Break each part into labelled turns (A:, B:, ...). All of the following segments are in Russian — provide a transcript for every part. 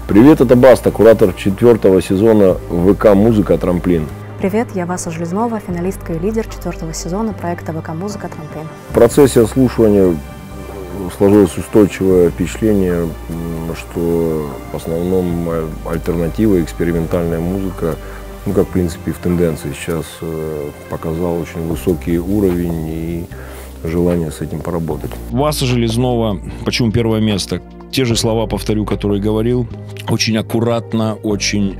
A: Привет, это Баста, куратор 4-го сезона ВК-музыка «Трамплин».
B: Привет, я Васа Железнова, финалистка и лидер 4-го сезона проекта ВК-музыка «Трамплин».
A: В процессе ослушивания сложилось устойчивое впечатление, что в основном альтернатива, экспериментальная музыка, как в принципе в тенденции сейчас, показала очень высокий уровень и желание с этим поработать.
C: Васа Железнова, почему первое место? Те же слова повторю, которые говорил. Очень аккуратно, очень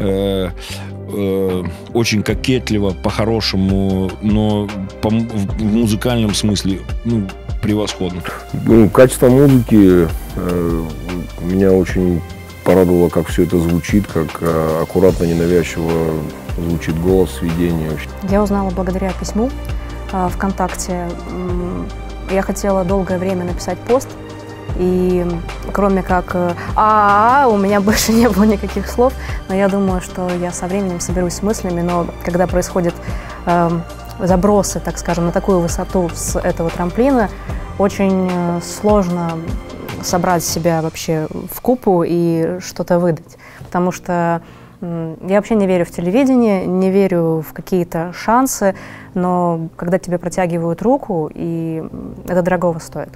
C: кокетливо, по-хорошему, но в музыкальном смысле превосходно.
A: Качество музыки меня очень порадовало, как все это звучит, как аккуратно, ненавязчиво звучит голос, сведение.
B: Я узнала благодаря письму ВКонтакте. Я хотела долгое время написать пост, и кроме как у меня больше не было никаких слов, но я думаю, что я со временем соберусь с мыслями, но когда происходят забросы, так скажем, на такую высоту с этого трамплина, очень сложно собрать себя вообще в купу и что-то выдать, потому что я вообще не верю в телевидение, не верю в какие-то шансы, но когда тебе протягивают руку, и это дорогого стоит.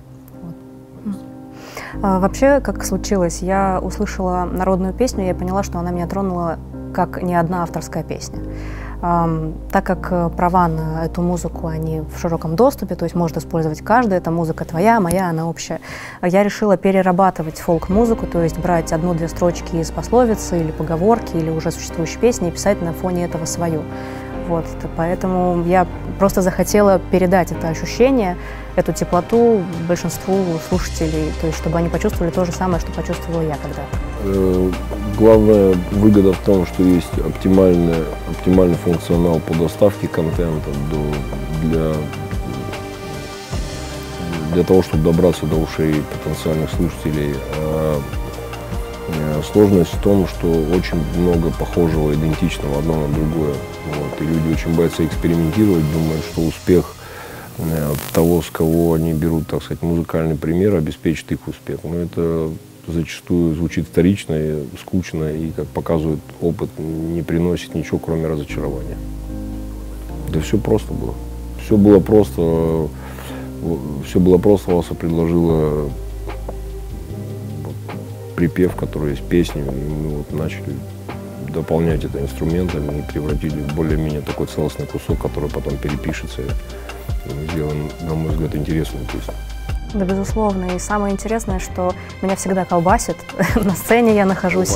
B: Вообще, как случилось, я услышала народную песню, и я поняла, что она меня тронула как ни одна авторская песня. Так как права на эту музыку, они в широком доступе, то есть может использовать каждый, эта музыка твоя, моя, она общая, я решила перерабатывать фолк-музыку, то есть брать одну-две строчки из пословицы или поговорки, или уже существующей песни и писать на фоне этого свою. Вот, поэтому я просто захотела передать это ощущение, эту теплоту большинству слушателей, то есть чтобы они почувствовали то же самое, что почувствовала я когда-то.
A: Главная выгода в том, что есть оптимальный функционал по доставке контента для того, чтобы добраться до ушей потенциальных слушателей. Сложность в том, что очень много похожего, идентичного одно на другое. И люди очень боятся экспериментировать, думают, что успех того, с кого они берут, так сказать, музыкальный пример, обеспечит их успех. Но это зачастую звучит вторично и скучно, и, как показывает опыт, не приносит ничего, кроме разочарования. Да все просто было. Все было просто. Васа предложила припев, который есть песня, и мы начали дополнять это инструментами и превратили в более-менее такой целостный кусок, который потом перепишется и сделаем, на мой взгляд, интересную песню.
B: Да, безусловно. И самое интересное, что меня всегда колбасит. На сцене я нахожусь.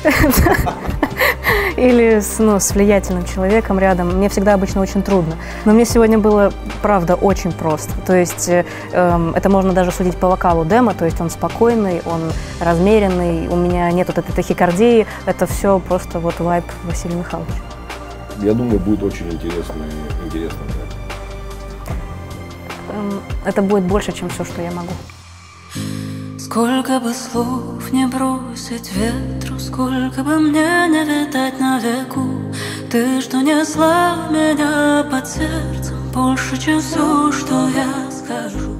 B: Или с влиятельным человеком рядом. Мне всегда обычно очень трудно. Но мне сегодня было, правда, очень просто. То есть это можно даже судить по вокалу Дэма. То есть он спокойный, он размеренный. У меня нет вот этой тахикардии. Это все просто вайб Василия Михайловича.
A: Я думаю, будет очень интересно.
B: Это будет больше, чем все, что я могу.
D: Сколько бы слов не бросить ветру, сколько бы мне не видать на веку, ты, что несла меня под сердцем, больше, чем все, что я скажу.